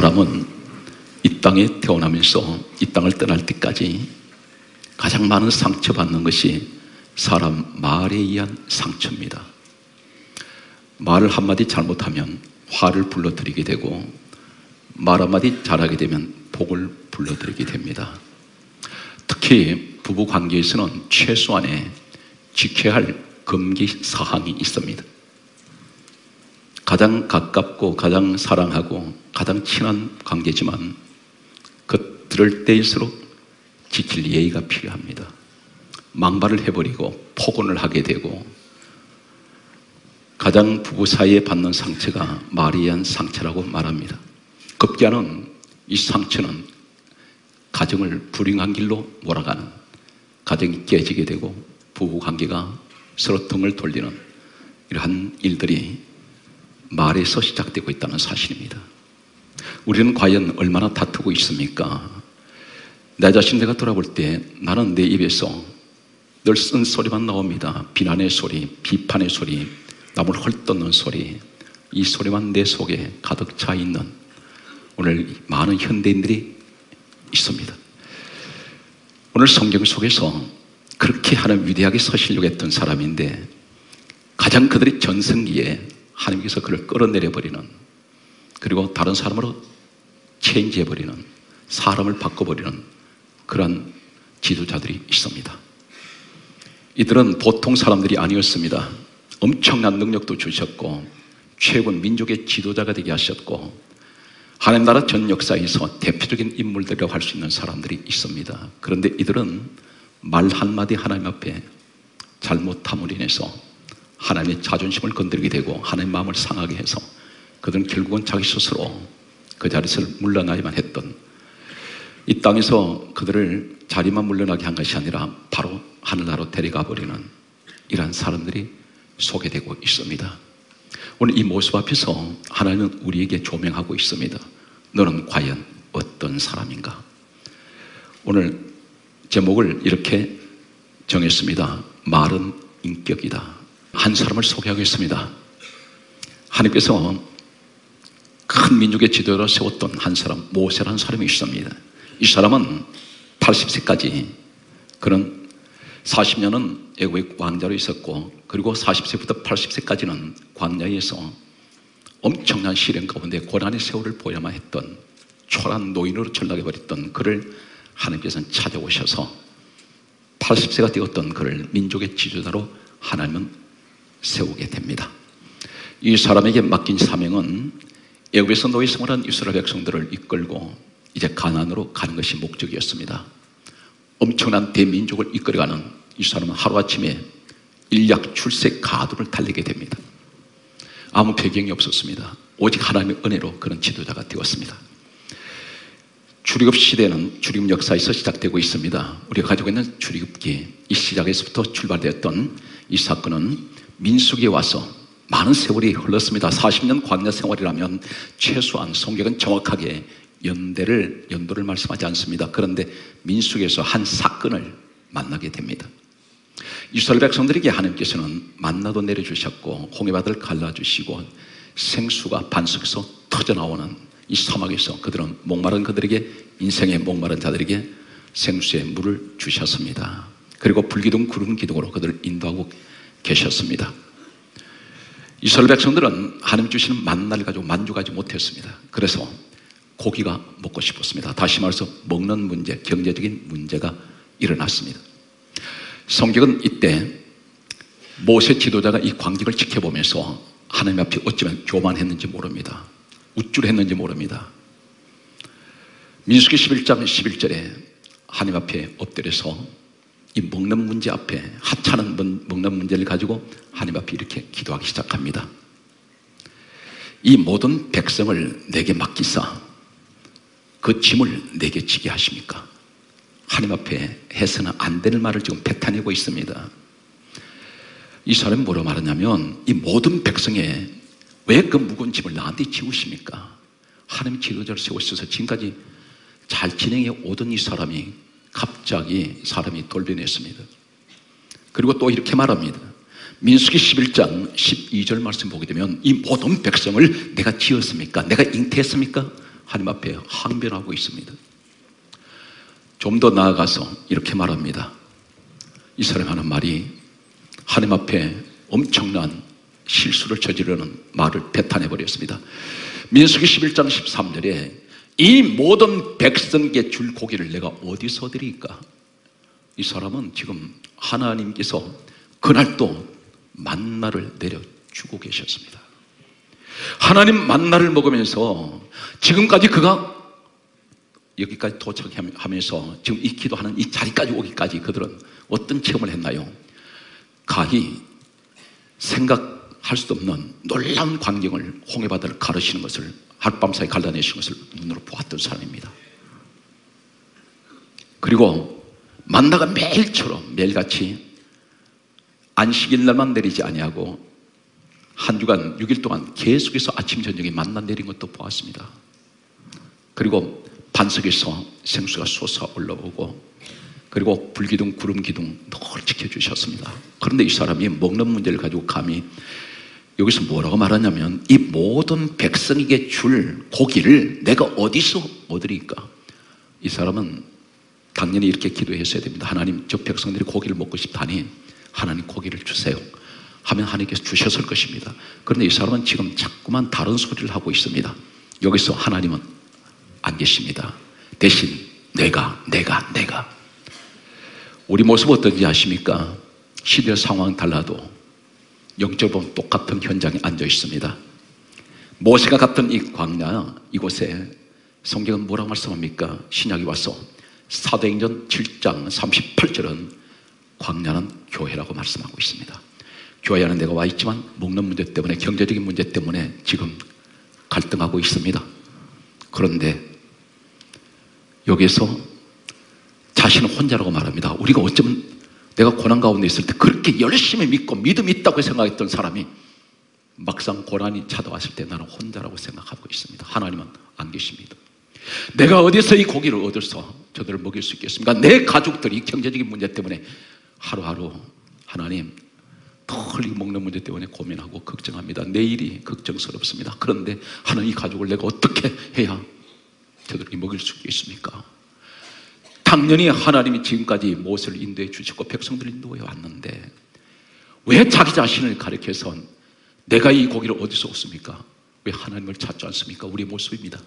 사람은 이 땅에 태어나면서 이 땅을 떠날 때까지 가장 많은 상처받는 것이 사람 말에 의한 상처입니다. 말을 한마디 잘못하면 화를 불러들이게 되고 말 한마디 잘하게 되면 복을 불러들이게 됩니다. 특히 부부관계에서는 최소한의 지켜야 할 금기사항이 있습니다. 가장 가깝고 가장 사랑하고 가장 친한 관계지만 그럴 때일수록 지킬 예의가 필요합니다. 망발을 해버리고 폭언을 하게 되고 가장 부부 사이에 받는 상처가 말에 의한 상처라고 말합니다. 급기야는 이 상처는 가정을 불행한 길로 몰아가는, 가정이 깨지게 되고 부부관계가 서로 등을 돌리는 이러한 일들이 말에서 시작되고 있다는 사실입니다. 우리는 과연 얼마나 다투고 있습니까? 내 자신 내가 돌아볼 때 나는 내 입에서 늘 쓴소리만 나옵니다. 비난의 소리, 비판의 소리, 남을 헐뜯는 소리, 이 소리만 내 속에 가득 차 있는 오늘 많은 현대인들이 있습니다. 오늘 성경 속에서 그렇게 하나님 위대하게 서시려고 했던 사람인데 가장 그들의 전성기에 하나님께서 그를 끌어내려버리는, 그리고 다른 사람으로 체인지해버리는, 사람을 바꿔버리는 그런 지도자들이 있습니다. 이들은 보통 사람들이 아니었습니다. 엄청난 능력도 주셨고 최고의 민족의 지도자가 되게 하셨고 하나님 나라 전 역사에서 대표적인 인물들이라고 할 수 있는 사람들이 있습니다. 그런데 이들은 말 한마디 하나님 앞에 잘못함으로 인해서 하나님의 자존심을 건드리게 되고 하나님의 마음을 상하게 해서 그들은 결국은 자기 스스로 그 자리에서 물러나야만 했던, 이 땅에서 그들을 자리만 물러나게 한 것이 아니라 바로 하늘나라로 데려가 버리는 이러한 사람들이 소개되고 있습니다. 오늘 이 모습 앞에서 하나님은 우리에게 조명하고 있습니다. 너는 과연 어떤 사람인가? 오늘 제목을 이렇게 정했습니다. 말은 인격이다. 한 사람을 소개하겠습니다. 하나님께서 큰 민족의 지도자로 세웠던 한 사람, 모세라는 사람이 있습니다. 이 사람은 80세까지 그는 40년은 애국의 왕자로 있었고 그리고 40세부터 80세까지는 광야에서 엄청난 시련 가운데 고난의 세월을 보야만 했던 초라한 노인으로 전락해버렸던 그를 하나님께서는 찾아오셔서 80세가 되었던 그를 민족의 지도자로 하나님은 세우게 됩니다. 이 사람에게 맡긴 사명은 애국에서 노예 생활한 이스라엘 백성들을 이끌고 이제 가나안으로 가는 것이 목적이었습니다. 엄청난 대민족을 이끌어가는 이 사람은 하루아침에 일약 출세 가도를 달리게 됩니다. 아무 배경이 없었습니다. 오직 하나님의 은혜로 그런 지도자가 되었습니다. 출애굽 시대는 출애굽 역사에서 시작되고 있습니다. 우리가 가지고 있는 출애굽기 이 시작에서부터 출발되었던 이 사건은 민수기에 와서 많은 세월이 흘렀습니다. 40년 광야 생활이라면 최소한 성경은 정확하게 연도를 말씀하지 않습니다. 그런데 민수기에서 한 사건을 만나게 됩니다. 이스라엘 백성들에게 하나님께서는 만나도 내려주셨고 홍해바다를 갈라주시고 생수가 반석에서 터져나오는 이 사막에서 그들은 목마른 그들에게, 인생의 목마른 자들에게 생수의 물을 주셨습니다. 그리고 불기둥 구름 기둥으로 그들을 인도하고 계셨습니다. 이스라엘 백성들은 하나님 주시는 만나를 가지고 만족하지 못했습니다. 그래서 고기가 먹고 싶었습니다. 다시 말해서 먹는 문제, 경제적인 문제가 일어났습니다. 성경은 이때 모세 지도자가 이 광경을 지켜보면서 하나님 앞에 어쩌면 교만했는지 모릅니다. 우쭐했는지 모릅니다. 민수기 11장 11절에 하나님 앞에 엎드려서 이 먹는 문제 앞에, 하찮은 먹는 문제를 가지고 하나님 앞에 이렇게 기도하기 시작합니다. 이 모든 백성을 내게 맡기사 그 짐을 내게 지게 하십니까? 하나님 앞에 해서는 안 되는 말을 지금 뱉어내고 있습니다. 이 사람이 뭐라고 말하냐면 이 모든 백성에 왜 그 무거운 짐을 나한테 지우십니까? 하나님 지도자를 세우셔서 지금까지 잘 진행해 오던 이 사람이 갑자기 사람이 돌변했습니다. 그리고 또 이렇게 말합니다. 민수기 11장 12절 말씀 보게 되면 이 모든 백성을 내가 지었습니까? 내가 잉태했습니까? 하나님 앞에 항변하고 있습니다. 좀 더 나아가서 이렇게 말합니다. 이 사람이 하는 말이 하나님 앞에 엄청난 실수를 저지르는 말을 뱉어내버렸습니다. 민수기 11장 13절에 이 모든 백성에게 줄 고기를 내가 어디서 드릴까? 이 사람은 지금 하나님께서 그날도 만나를 내려주고 계셨습니다. 하나님 만나를 먹으면서 지금까지 그가 여기까지 도착하면서 지금 이 기도하는 이 자리까지 오기까지 그들은 어떤 체험을 했나요? 가히 생각할 수 없는 놀라운 광경을 홍해바다를 가르시는 것을 하룻밤사이 갈라내시는 것을 눈으로 보았던 사람입니다. 그리고 만나가 매일처럼 매일같이 안식일 날만 내리지 아니하고 한 주간 6일 동안 계속해서 아침 저녁에 만나 내린 것도 보았습니다. 그리고 반석에서 생수가 솟아 올라오고 그리고 불기둥 구름기둥 늘 지켜주셨습니다. 그런데 이 사람이 먹는 문제를 가지고 감히 여기서 뭐라고 말하냐면 이 모든 백성에게 줄 고기를 내가 어디서 얻으리까? 이 사람은 당연히 이렇게 기도했어야 됩니다. 하나님, 저 백성들이 고기를 먹고 싶다니 하나님 고기를 주세요 하면 하나님께서 주셨을 것입니다. 그런데 이 사람은 지금 자꾸만 다른 소리를 하고 있습니다. 여기서 하나님은 안 계십니다. 대신 내가 우리 모습 어떤지 아십니까? 시대 상황은 달라도 영적으로 보면 똑같은 현장에 앉아 있습니다. 모세가 갔던 이 광야 이곳에 성경은 뭐라고 말씀합니까? 신약이 와서 사도행전 7장 38절은 광야는 교회라고 말씀하고 있습니다. 교회 안에 내가 와 있지만 먹는 문제 때문에 경제적인 문제 때문에 지금 갈등하고 있습니다. 그런데 여기서 자신은 혼자라고 말합니다. 우리가 어쩌면 내가 고난 가운데 있을 때 그렇게 열심히 믿고 믿음이 있다고 생각했던 사람이 막상 고난이 찾아왔을 때 나는 혼자라고 생각하고 있습니다. 하나님은 안 계십니다. 내가 어디서 이 고기를 얻어서 저들을 먹일 수 있겠습니까? 내 가족들이 경제적인 문제 때문에 하루하루 하나님 털리 먹는 문제 때문에 고민하고 걱정합니다. 내일이 걱정스럽습니다. 그런데 하나님 이 가족을 내가 어떻게 해야 저들이 먹일 수 있겠습니까? 당연히 하나님이 지금까지 모세를 인도해 주셨고 백성들을 인도해 왔는데 왜 자기 자신을 가리켜서 내가 이 고기를 어디서 얻습니까? 왜 하나님을 찾지 않습니까? 우리의 모습입니다.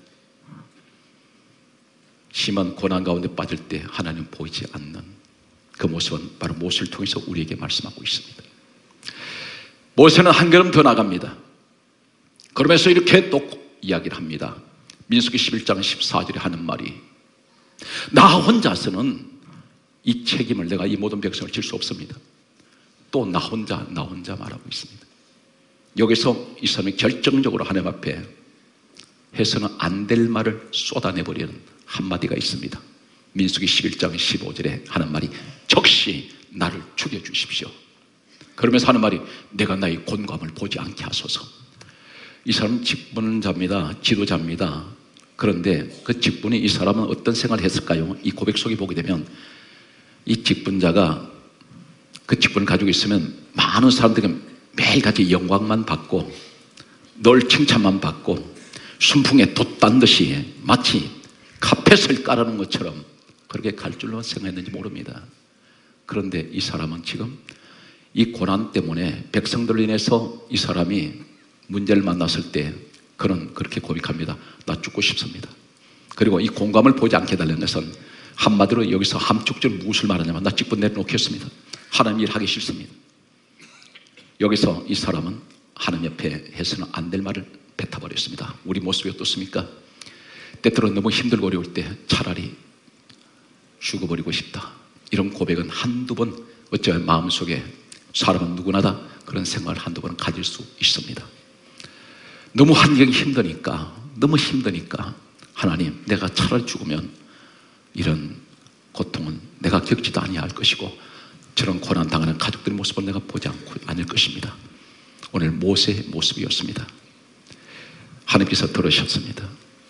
심한 고난 가운데 빠질 때 하나님 보이지 않는 그 모습은 바로 모세를 통해서 우리에게 말씀하고 있습니다. 모세는 한 걸음 더 나갑니다. 그러면서 이렇게 또 이야기를 합니다. 민수기 11장 14절에 하는 말이 나 혼자서는 이 책임을 내가 이 모든 백성을 질 수 없습니다. 또 나 혼자 말하고 있습니다. 여기서 이 사람이 결정적으로 하나님 앞에 해서는 안 될 말을 쏟아내버리는 한마디가 있습니다. 민수기 11장 15절에 하는 말이 적시 나를 죽여주십시오. 그러면서 하는 말이 내가 나의 곤감을 보지 않게 하소서. 이 사람은 직분자입니다. 지도자입니다. 그런데 그 직분이 이 사람은 어떤 생활을 했을까요? 이 고백 속에 보게 되면 이 직분자가 그 직분을 가지고 있으면 많은 사람들이 매일같이 영광만 받고 늘 칭찬만 받고 순풍에 돛단 듯이 마치 카펫을 깔아놓은 것처럼 그렇게 갈 줄로 생각했는지 모릅니다. 그런데 이 사람은 지금 이 고난 때문에 백성들로 인해서 이 사람이 문제를 만났을 때 그는 그렇게 고백합니다. 나 죽고 싶습니다. 그리고 이 공감을 보지 않게 해달라는 것은 한마디로 여기서 함축적으로 무엇을 말하냐면 나 직분 내려놓겠습니다. 하나님 일 하기 싫습니다. 여기서 이 사람은 하나님 옆에 해서는 안 될 말을 뱉어버렸습니다. 우리 모습이 어떻습니까? 때때로 너무 힘들고 어려울 때 차라리 죽어버리고 싶다. 이런 고백은 한두 번 어쩌면 마음속에 사람은 누구나 다 그런 생각을 한두 번은 가질 수 있습니다. 너무 환경이 너무 힘드니까 하나님 내가 차라리 죽으면 이런 고통은 내가 겪지도 아니할 것이고 저런 고난 당하는 가족들의 모습을 내가 보지 않을 것입니다. 오늘 모세의 모습이었습니다. 하나님께서 들으셨습니다.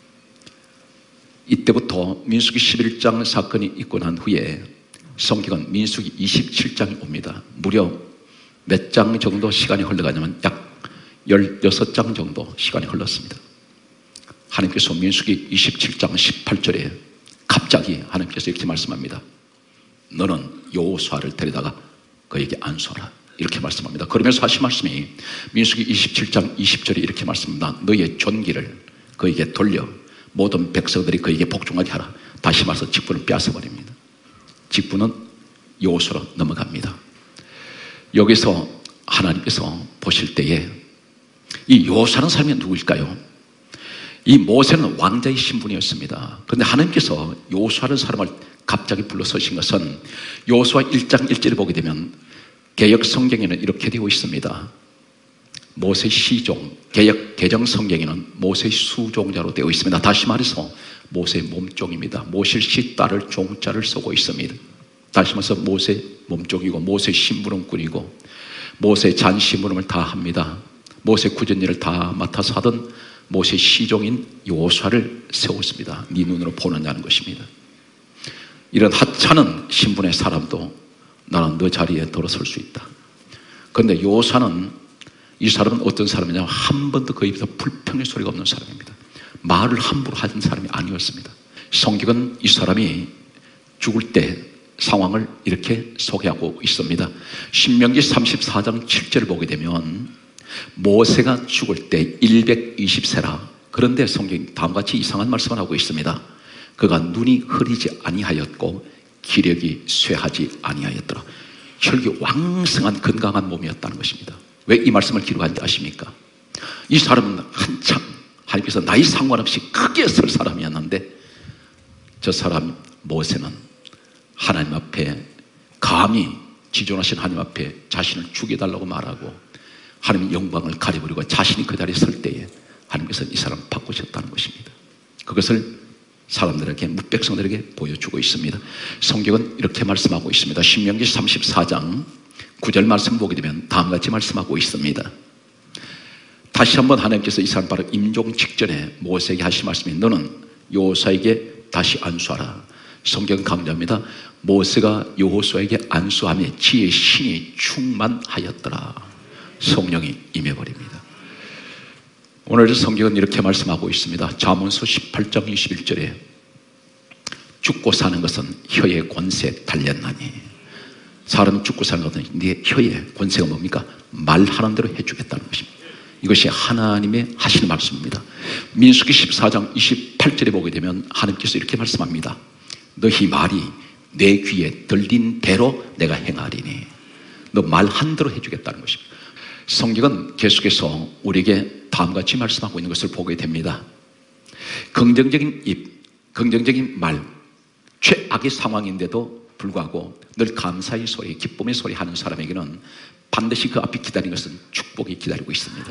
이때부터 민수기 11장 사건이 있고 난 후에 성경은 민수기 27장이 옵니다. 무려 몇 장 정도 시간이 흘러가냐면 약 16장 정도 시간이 흘렀습니다. 하나님께서 민수기 27장 18절에 갑자기 하나님께서 이렇게 말씀합니다. 너는 여호수아를 데려다가 그에게 안수하라. 이렇게 말씀합니다. 그러면서 하신 말씀이 민수기 27장 20절에 이렇게 말씀합니다. 너의 존귀를 그에게 돌려 모든 백성들이 그에게 복종하게 하라. 다시 말해서 직분을 빼앗아버립니다. 직분은 여호수아로 넘어갑니다. 여기서 하나님께서 보실 때에 이 여호수아라는 사람이 누구일까요? 이 모세는 왕자의 신분이었습니다. 그런데 하나님께서 여호수아라는 사람을 갑자기 불러서신 것은 여호수아 1장 1절에 보게 되면 개역 성경에는 이렇게 되어 있습니다. 모세의 시종, 개역 개정 성경에는 모세의 수종자로 되어 있습니다. 다시 말해서 모세의 몸종입니다. 모세의 시 따를 종자를 쓰고 있습니다. 다시 말해서 모세의 몸종이고 모세의 신부름꾼이고 모세의 잔신부름을 다 합니다. 모세의 굳은 일을 다 맡아서 하던 모세의 시종인 여호수아를 세웠습니다. 네 눈으로 보는 자는 것입니다. 이런 하찮은 신분의 사람도 나는 너 자리에 들어설 수 있다. 그런데 여호수아는 이 사람은 어떤 사람이냐면 한 번도 그 입에서 불평의 소리가 없는 사람입니다. 말을 함부로 하는 사람이 아니었습니다. 성경은 이 사람이 죽을 때 상황을 이렇게 소개하고 있습니다. 신명기 34장 7절을 보게 되면 모세가 죽을 때 120세라. 그런데 성경이 다음과 같이 이상한 말씀을 하고 있습니다. 그가 눈이 흐리지 아니하였고 기력이 쇠하지 아니하였더라. 혈기 왕성한 건강한 몸이었다는 것입니다. 왜 이 말씀을 기록한지 아십니까? 이 사람은 한참 하나님께서 나이 상관없이 크게 설 사람이었는데 저 사람 모세는 하나님 앞에 감히 지존하신 하나님 앞에 자신을 죽여달라고 말하고 하나님의 영광을 가려버리고 자신이 그 자리에 설 때에 하나님께서 이 사람을 바꾸셨다는 것입니다. 그것을 사람들에게, 뭇백성들에게 보여주고 있습니다. 성경은 이렇게 말씀하고 있습니다. 신명기 34장 9절 말씀 보게 되면 다음과 같이 말씀하고 있습니다. 다시 한번 하나님께서 이 사람 바로 임종 직전에 모세에게 하신 말씀이 너는 여호수아에게 다시 안수하라. 성경은 강조합니다. 모세가 여호수아에게 안수함에 지혜의 신이 충만하였더라. 성령이 임해버립니다. 오늘 성경은 이렇게 말씀하고 있습니다. 잠언서 18장 21절에 죽고 사는 것은 혀의 권세에 달렸나니. 사람 죽고 사는 것은 네 혀의 권세가 뭡니까? 말하는 대로 해주겠다는 것입니다. 이것이 하나님의 하시는 말씀입니다. 민수기 14장 28절에 보게 되면 하나님께서 이렇게 말씀합니다. 너희 말이 내 귀에 들린 대로 내가 행하리니. 너 말한 대로 해주겠다는 것입니다. 성경은 계속해서 우리에게 다음같이 말씀하고 있는 것을 보게 됩니다. 긍정적인 입, 긍정적인 말, 최악의 상황인데도 불구하고 늘 감사의 소리, 기쁨의 소리 하는 사람에게는 반드시 그 앞에 기다리는 것은 축복이 기다리고 있습니다.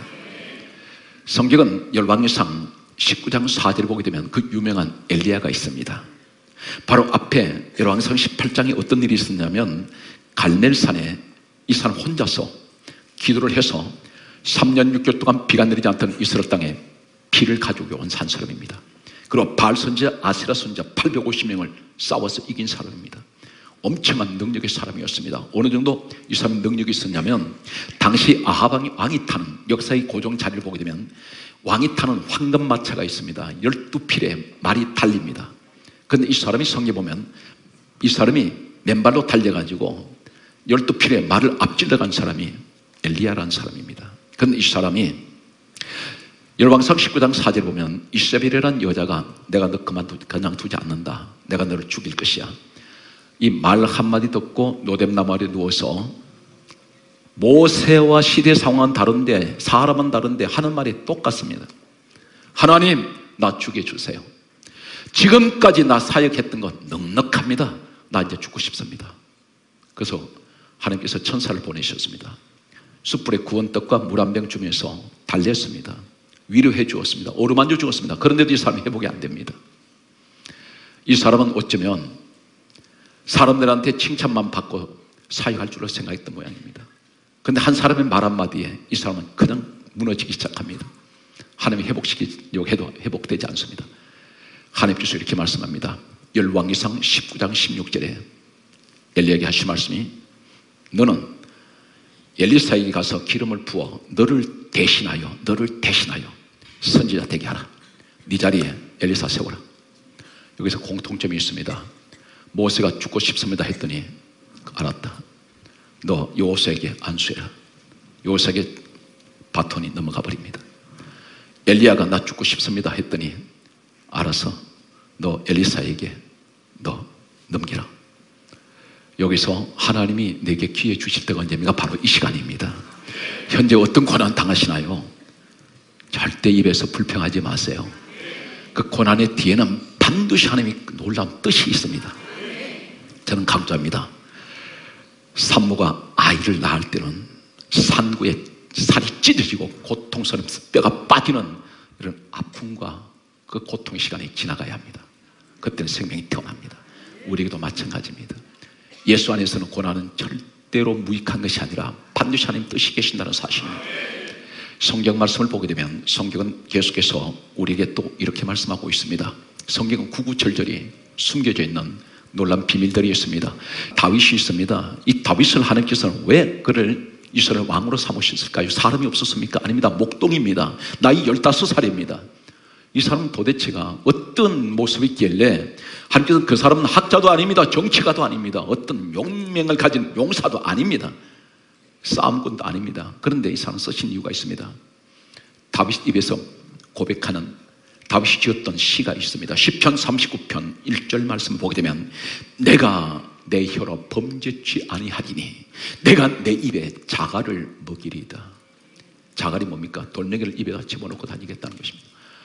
성경은 열왕기상 19장 4절을 보게 되면 그 유명한 엘리야가 있습니다. 바로 앞에 열왕기상 18장에 어떤 일이 있었냐면 갈멜산에 이 사람 혼자서 기도를 해서 3년 6개월 동안 비가 내리지 않던 이스라엘 땅에 피를 가지고 온 한 사람입니다. 그리고 바알 선지자, 아세라 선지자 850명을 싸워서 이긴 사람입니다. 엄청난 능력의 사람이었습니다. 어느 정도 이 사람의 능력이 있었냐면 당시 아합 왕이 타는 역사의 고정 자리를 보게 되면 왕이 타는 황금마차가 있습니다. 12필의 말이 달립니다. 그런데 이 사람이 성경에 보면 이 사람이 맨발로 달려가지고 12필의 말을 앞질러간 사람이 엘리야라는 사람입니다. 그런데 이 사람이 열왕기상 19장 4절에 보면 이세벨이라는 여자가 내가 너 그냥 두지 않는다. 내가 너를 죽일 것이야. 이 말 한마디 듣고 노뎀나무 아래 누워서 모세와 시대 상황은 다른데 사람은 다른데 하는 말이 똑같습니다. 하나님 나 죽여주세요. 지금까지 나 사역했던 건 넉넉합니다. 나 이제 죽고 싶습니다. 그래서 하나님께서 천사를 보내셨습니다. 숯불에 구운 떡과 물 한 병 주면서 달랬습니다. 위로해 주었습니다. 어루만져 주었습니다. 그런데도 이 사람이 회복이 안 됩니다. 이 사람은 어쩌면 사람들한테 칭찬만 받고 사역할 줄로 생각했던 모양입니다. 그런데 한 사람의 말 한마디에 이 사람은 그냥 무너지기 시작합니다. 하나님이 회복시키려고 해도 회복되지 않습니다. 하나님께서 이렇게 말씀합니다. 열왕기상 19장 16절에 엘리야에게 하신 말씀이 너는 엘리사에게 가서 기름을 부어 너를 대신하여 선지자 되게 하라. 네 자리에 엘리사 세워라. 여기서 공통점이 있습니다. 모세가 죽고 싶습니다 했더니 알았다. 너 여호수아에게 안수해라. 여호수아에게 바톤이 넘어가 버립니다. 엘리야가 나 죽고 싶습니다 했더니 알아서 너 엘리사에게 너 넘기라. 여기서 하나님이 내게 기회 주실 때가 언제입니까? 바로 이 시간입니다. 현재 어떤 고난 당하시나요? 절대 입에서 불평하지 마세요. 그 고난의 뒤에는 반드시 하나님이 놀라운 뜻이 있습니다. 저는 강조합니다. 산모가 아이를 낳을 때는 산구에 살이 찢어지고 고통스러워서 뼈가 빠지는 이런 아픔과 그 고통의 시간이 지나가야 합니다. 그때는 생명이 태어납니다. 우리에게도 마찬가지입니다. 예수 안에서는 고난은 절대로 무익한 것이 아니라 반드시 하나님 뜻이 계신다는 사실입니다. 성경 말씀을 보게 되면 성경은 계속해서 우리에게 또 이렇게 말씀하고 있습니다. 성경은 구구절절히 숨겨져 있는 놀라운 비밀들이 있습니다. 다윗이 있습니다. 이 다윗을 하나님께서는 왜 그를 이스라엘 왕으로 삼으셨을까요? 사람이 없었습니까? 아닙니다. 목동입니다. 나이 15살입니다. 이 사람은 도대체가 어떤 모습이길래 하나님께서는 그 사람은 학자도 아닙니다. 정치가도 아닙니다. 어떤 용맹을 가진 용사도 아닙니다. 싸움꾼도 아닙니다. 그런데 이 사람은 쓰신 이유가 있습니다. 다윗 입에서 고백하는 다윗이 지었던 시가 있습니다. 시편 39편 1절 말씀을 보게 되면 내가 내 혀로 범죄치 아니하리니 내가 내 입에 자갈을 먹이리이다. 자갈이 뭡니까? 돌멩이를 입에다 집어넣고 다니겠다는 것입니다.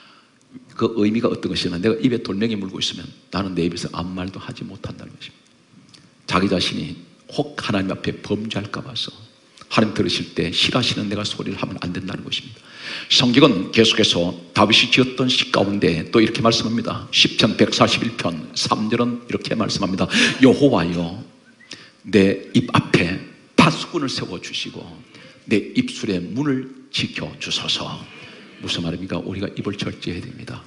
그 의미가 어떤 것이냐, 내가 입에 돌멩이 물고 있으면 나는 내 입에서 아무 말도 하지 못한다는 것입니다. 자기 자신이 혹 하나님 앞에 범죄할까 봐서 하나님 들으실 때 싫어하시는 내가 소리를 하면 안 된다는 것입니다. 성경은 계속해서 다윗이 지었던 시 가운데 또 이렇게 말씀합니다. 시편 141편 3절은 이렇게 말씀합니다. 여호와여 내 입 앞에 파수꾼을 세워주시고 내 입술의 문을 지켜주소서. 무슨 말입니까? 우리가 입을 절제해야 됩니다.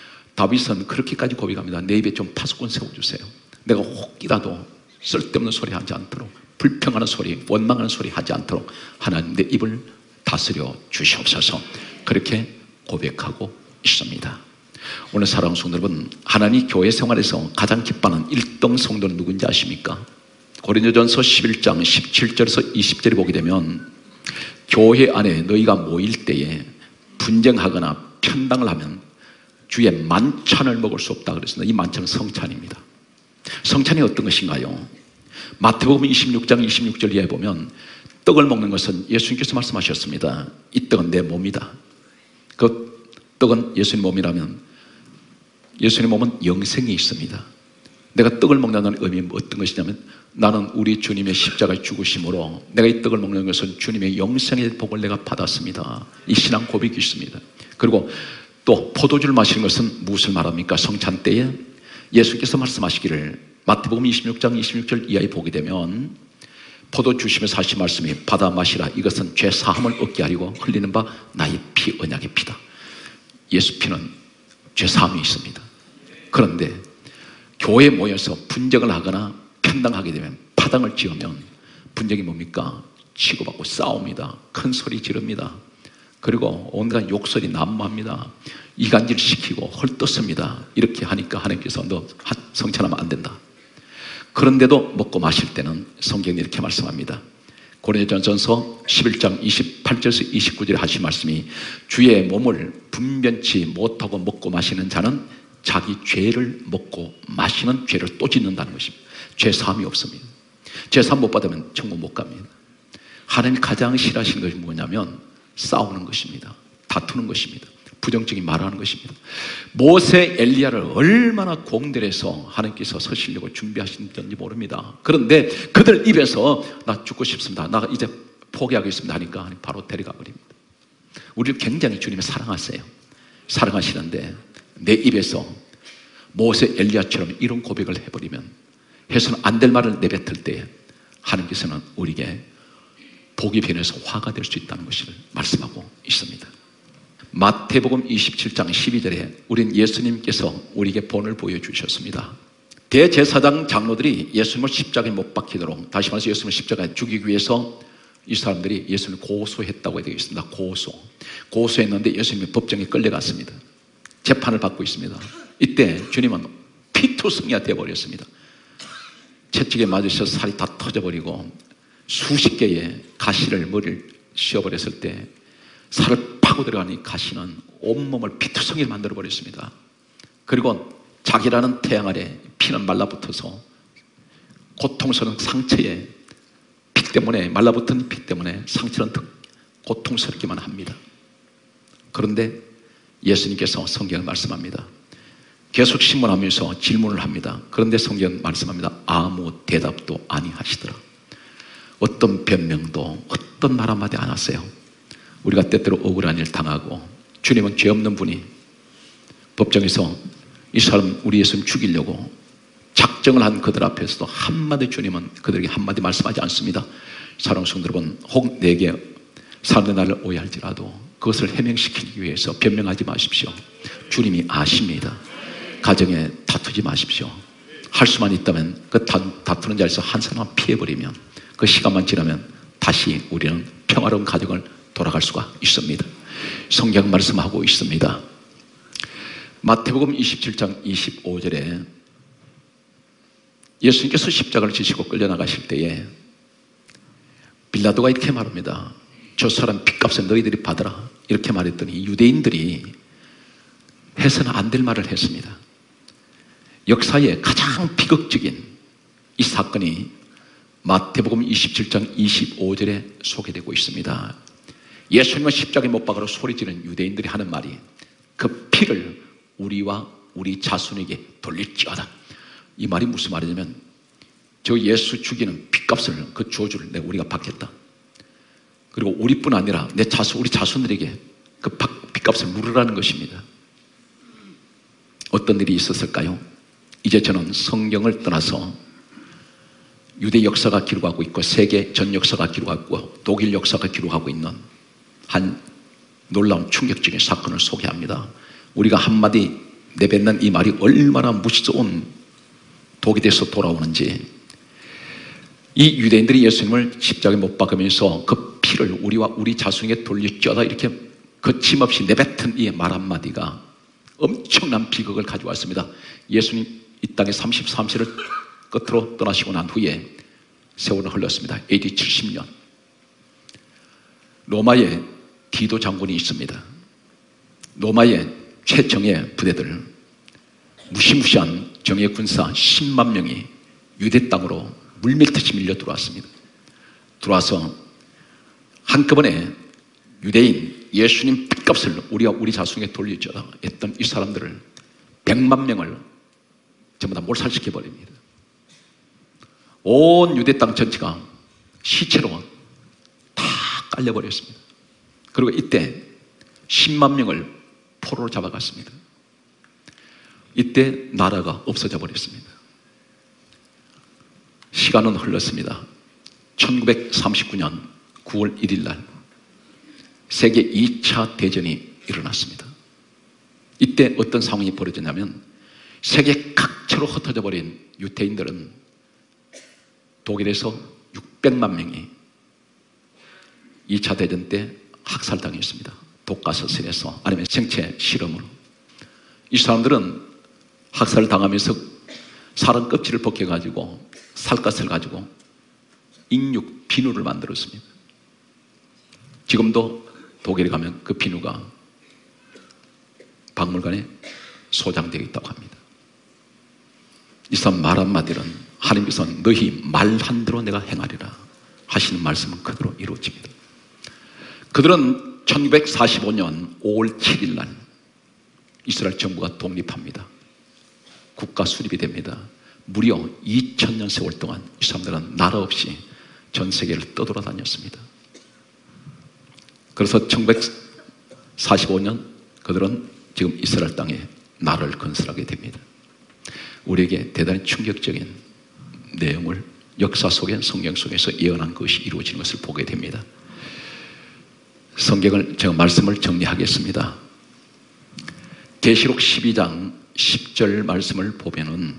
다윗은 그렇게까지 고백합니다. 내 입에 좀 파수꾼 세워주세요. 내가 혹이라도 쓸데없는 소리 하지 않도록, 불평하는 소리, 원망하는 소리 하지 않도록 하나님 내 입을 다스려 주시옵소서. 그렇게 고백하고 있습니다. 오늘 사랑하는 성도 여러분, 하나님 교회 생활에서 가장 기뻐하는 1등 성도는 누군지 아십니까? 고린도전서 11장 17절에서 20절에 보게 되면 교회 안에 너희가 모일 때에 분쟁하거나 편당을 하면 주의 만찬을 먹을 수 없다 그랬습니다. 이 만찬은 성찬입니다. 성찬이 어떤 것인가요? 마태복음 26장 26절 이하에 보면 떡을 먹는 것은 예수님께서 말씀하셨습니다. 이 떡은 내 몸이다. 그 떡은 예수님 몸이라면 예수님 몸은 영생이 있습니다. 내가 떡을 먹는다는 의미는 어떤 것이냐면 나는 우리 주님의 십자가의 죽으심으로 내가 이 떡을 먹는 것은 주님의 영생의 복을 내가 받았습니다. 이 신앙 고백이 있습니다. 그리고 또 포도주를 마시는 것은 무엇을 말합니까? 성찬 때에 예수께서 말씀하시기를 마태복음 26장 26절 이하에 보게 되면 포도 주시면서 하신 말씀이 받아 마시라. 이것은 죄 사함을 얻게 하려고 흘리는 바 나의 피 언약의 피다. 예수 피는 죄 사함이 있습니다. 그런데 교회에 모여서 분쟁을 하거나 편당하게 되면 파당을 지으면 분쟁이 뭡니까? 치고받고 싸웁니다. 큰 소리 지릅니다. 그리고 온갖 욕설이 난무합니다. 이간질 시키고 헐떴습니다. 이렇게 하니까 하나님께서 너 성찬하면 안 된다. 그런데도 먹고 마실 때는 성경이 이렇게 말씀합니다. 고린도전서 11장 28절에서 29절에 하신 말씀이 주의 몸을 분변치 못하고 먹고 마시는 자는 자기 죄를 먹고 마시는 죄를 또 짓는다는 것입니다. 죄 사함이 없습니다. 죄 사함 못 받으면 천국 못 갑니다. 하나님이 가장 싫어하시는 것이 뭐냐면 싸우는 것입니다. 다투는 것입니다. 부정적인 말하는 것입니다. 모세 엘리야를 얼마나 공들여서 하나님께서 서시려고 준비하시는지 모릅니다. 그런데 그들 입에서 나 죽고 싶습니다. 나 이제 포기하겠습니다 하니까 하나님 바로 데려가 버립니다. 우리를 굉장히 주님이 사랑하세요. 사랑하시는데 내 입에서 모세 엘리야처럼 이런 고백을 해버리면 해서는 안 될 말을 내뱉을 때 하나님께서는 우리에게 복이 변해서 화가 될 수 있다는 것을 말씀하고 있습니다. 마태복음 27장 12절에 우린 예수님께서 우리에게 본을 보여주셨습니다. 대제사장 장로들이 예수님을 십자가에 못 박히도록, 다시 말해서 예수님을 십자가에 죽이기 위해서 이 사람들이 예수님을 고소했다고 되어 있습니다. 고소했는데 예수님이 법정에 끌려갔습니다. 재판을 받고 있습니다. 이때 주님은 피투성이가 되어버렸습니다. 채찍에 맞으셔서 살이 다 터져버리고 수십 개의 가시를 머리를 씌워버렸을 때 살을 파고 들어가니 가시는 온몸을 피투성이를 만들어버렸습니다. 그리고 자기라는 태양 아래 피는 말라붙어서 고통스러운 상처에 피 때문에, 말라붙은 피 때문에 상처는 더 고통스럽기만 합니다. 그런데 예수님께서 성경을 말씀합니다. 계속 신문하면서 질문을 합니다. 그런데 성경은 말씀합니다. 아무 대답도 아니하시더라. 어떤 변명도, 어떤 말 한마디 안 하세요. 우리가 때때로 억울한 일 당하고 주님은 죄 없는 분이 법정에서 이 사람, 우리 예수님 죽이려고 작정을 한 그들 앞에서도 한마디, 주님은 그들에게 한마디 말씀하지 않습니다. 사랑하는 성도 여러분, 혹 내게 사람들이 나를 오해할지라도 그것을 해명시키기 위해서 변명하지 마십시오. 주님이 아십니다. 가정에 다투지 마십시오. 할 수만 있다면 그 다투는 자리에서 한 사람만 피해버리면, 그 시간만 지나면 다시 우리는 평화로운 가정을 돌아갈 수가 있습니다. 성경 말씀하고 있습니다. 마태복음 27장 25절에 예수님께서 십자가를 지시고 끌려나가실 때에 빌라도가 이렇게 말합니다. 저 사람 핏값을 너희들이 받아라, 이렇게 말했더니 유대인들이 해서는 안 될 말을 했습니다. 역사의 가장 비극적인 이 사건이 마태복음 27장 25절에 소개되고 있습니다. 예수님은 십자가에 못 박으러 소리지르는 유대인들이 하는 말이, 그 피를 우리와 우리 자손에게 돌릴지어다. 이 말이 무슨 말이냐면, 저 예수 죽이는 핏값을, 그 저주를 우리가 받겠다. 그리고 우리뿐 아니라 내 자손, 우리 자손들에게 그 핏값을 물으라는 것입니다. 어떤 일이 있었을까요? 이제 저는 성경을 떠나서 유대 역사가 기록하고 있고 세계 전 역사가 기록하고 있고 독일 역사가 기록하고 있는 한 놀라운 충격적인 사건을 소개합니다. 우리가 한마디 내뱉는 이 말이 얼마나 무서운 독이 돼서 돌아오는지, 이 유대인들이 예수님을 십자가에 못 박으면서 그 피를 우리와 우리 자손에게 돌릴지어다 이렇게 거침없이 내뱉은 이 말 한마디가 엄청난 비극을 가져왔습니다. 예수님 이 땅에 33세를 끝으로 떠나시고 난 후에 세월은 흘렀습니다. AD 70년. 로마에 디도 장군이 있습니다. 로마의 최정예 부대들, 무시무시한 정예 군사 10만 명이 유대 땅으로 물밀듯이 밀려 들어왔습니다. 들어와서 한꺼번에 유대인 예수님 핏값을 우리와 우리 자손에게 돌릴지어다 했던 이 사람들을 100만 명을 전부 다 몰살시켜 버립니다. 온 유대 땅 전체가 시체로 다 깔려버렸습니다. 그리고 이때 10만 명을 포로로 잡아갔습니다. 이때 나라가 없어져 버렸습니다. 시간은 흘렀습니다. 1939년 9월 1일 날 세계 2차 대전이 일어났습니다. 이때 어떤 상황이 벌어졌냐면, 세계 각처로 흩어져 버린 유태인들은 독일에서 600만 명이 2차 대전 때 학살당했습니다. 독가스선에서, 아니면 생체 실험으로. 이 사람들은 학살을 당하면서 사람 껍질을 벗겨가지고 살갗을 가지고 인육 비누를 만들었습니다. 지금도 독일에 가면 그 비누가 박물관에 소장되어 있다고 합니다. 이 사람 말 한마디는 하나님께서 너희 말한 대로 내가 행하리라 하시는 말씀은 그대로 이루어집니다. 그들은 1945년 5월 7일 날 이스라엘 정부가 독립합니다. 국가 수립이 됩니다. 무려 2000년 세월 동안 이 사람들은 나라 없이 전 세계를 떠돌아다녔습니다. 그래서 1945년 그들은 지금 이스라엘 땅에 나라를 건설하게 됩니다. 우리에게 대단히 충격적인 내용을 역사 속에, 성경 속에서 예언한 것이 이루어지는 것을 보게 됩니다. 성경을, 제가 말씀을 정리하겠습니다. 계시록 12장 10절 말씀을 보면은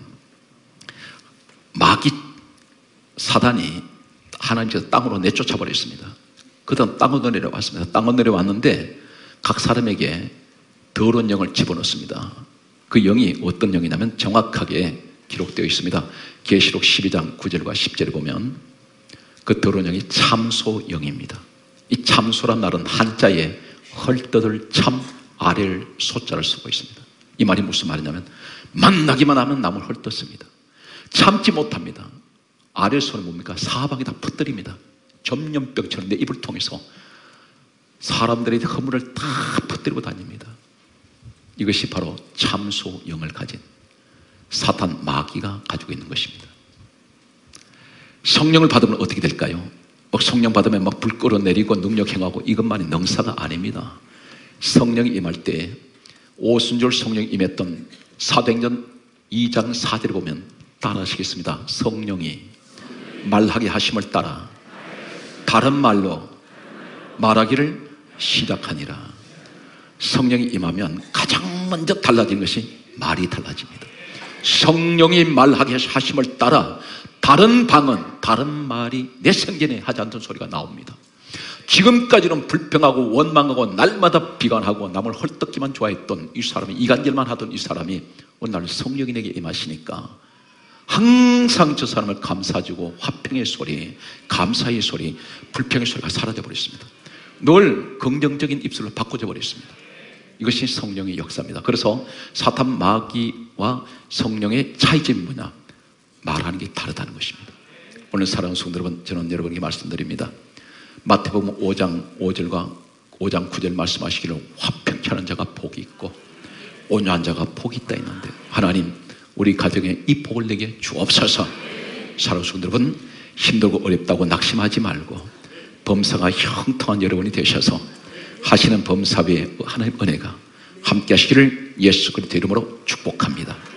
마귀 사단이 하나님께서 땅으로 내쫓아 버렸습니다. 그다음 땅으로 내려왔습니다. 땅으로 내려왔는데 각 사람에게 더러운 영을 집어넣습니다. 그 영이 어떤 영이냐면 정확하게 기록되어 있습니다. 계시록 12장 9절과 10절에 보면 그 더러운 영이 참소영입니다. 이 참소란 말은 한자에 헐떡을 참 아래를 소자를 쓰고 있습니다. 이 말이 무슨 말이냐면 만나기만 하면 남을 헐떡습니다. 참지 못합니다. 아래 손은 뭡니까? 사방에 다 퍼뜨립니다. 전염병처럼 내 입을 통해서 사람들의 허물을 다 퍼뜨리고 다닙니다. 이것이 바로 참소영을 가진 사탄 마귀가 가지고 있는 것입니다. 성령을 받으면 어떻게 될까요? 성령 받으면 막 불 끌어내리고 능력 행하고 이것만이 능사가 아닙니다. 성령이 임할 때 오순절 성령이 임했던 사도행전 2장 4절에 보면 따라 하시겠습니다. 성령이 말하게 하심을 따라 다른 말로 말하기를 시작하니라. 성령이 임하면 가장 먼저 달라지는 것이 말이 달라집니다. 성령이 말하게 하심을 따라 다른 방언, 다른 말이 내 생전에 하지 않던 소리가 나옵니다. 지금까지는 불평하고 원망하고 날마다 비관하고 남을 헐떡기만 좋아했던 이 사람이, 이간질만 하던 이 사람이 어느 날 성령이 내게 임하시니까 항상 저 사람을 감싸주고 화평의 소리, 감사의 소리, 불평의 소리가 사라져 버렸습니다. 늘 긍정적인 입술로 바꿔져 버렸습니다. 이것이 성령의 역사입니다. 그래서 사탄 마귀와 성령의 차이점이 뭐냐? 말하는 게 다르다는 것입니다. 오늘 사랑하는 성도 여러분, 저는 여러분에게 말씀드립니다. 마태복음 5장 5절과 5장 9절 말씀하시기를 화평케 하는 자가 복이 있고 온유한 자가 복이 있다 했는데, 하나님 우리 가정에 이 복을 내게 주옵소서. 사랑하는 성도 여러분, 힘들고 어렵다고 낙심하지 말고 범사가 형통한 여러분이 되셔서 하시는 범사 위에 하나님의 은혜가 함께 하시기를 예수 그리스도 이름으로 축복합니다.